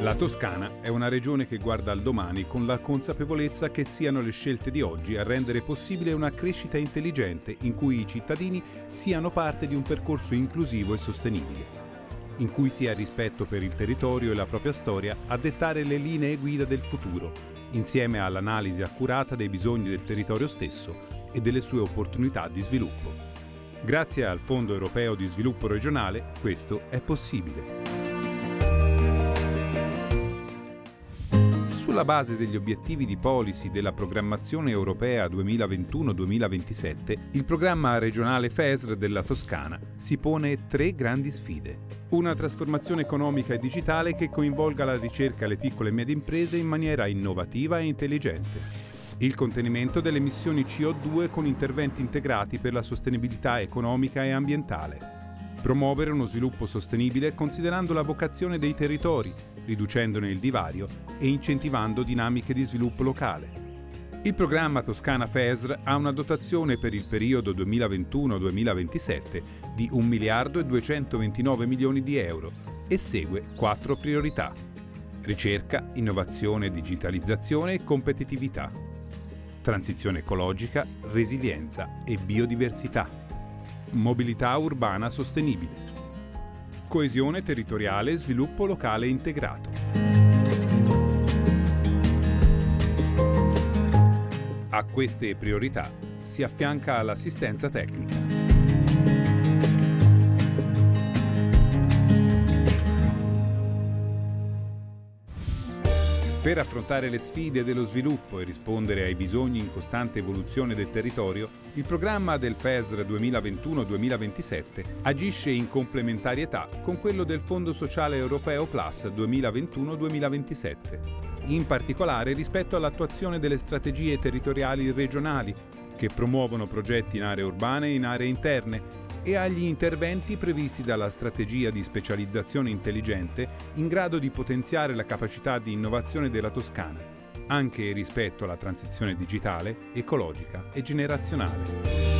La Toscana è una regione che guarda al domani con la consapevolezza che siano le scelte di oggi a rendere possibile una crescita intelligente in cui i cittadini siano parte di un percorso inclusivo e sostenibile, in cui sia il rispetto per il territorio e la propria storia a dettare le linee guida del futuro, insieme all'analisi accurata dei bisogni del territorio stesso e delle sue opportunità di sviluppo. Grazie al Fondo Europeo di Sviluppo Regionale, questo è possibile. Sulla base degli obiettivi di policy della programmazione europea 2021-2027, il programma regionale FESR della Toscana si pone 3 grandi sfide. Una trasformazione economica e digitale che coinvolga la ricerca e le piccole e medie imprese in maniera innovativa e intelligente. Il contenimento delle emissioni CO2 con interventi integrati per la sostenibilità economica e ambientale. Promuovere uno sviluppo sostenibile considerando la vocazione dei territori, riducendone il divario e incentivando dinamiche di sviluppo locale. Il programma Toscana FESR ha una dotazione per il periodo 2021-2027 di 1 miliardo e 229 milioni di euro e segue 4 priorità: ricerca, innovazione, digitalizzazione e competitività, transizione ecologica, resilienza e biodiversità, mobilità urbana sostenibile, coesione territoriale e sviluppo locale integrato. A queste priorità si affianca l'assistenza tecnica. Per affrontare le sfide dello sviluppo e rispondere ai bisogni in costante evoluzione del territorio, il programma del FESR 2021-2027 agisce in complementarietà con quello del Fondo Sociale Europeo Plus 2021-2027, in particolare rispetto all'attuazione delle strategie territoriali regionali che promuovono progetti in aree urbane e in aree interne, e agli interventi previsti dalla strategia di specializzazione intelligente in grado di potenziare la capacità di innovazione della Toscana, anche rispetto alla transizione digitale, ecologica e generazionale.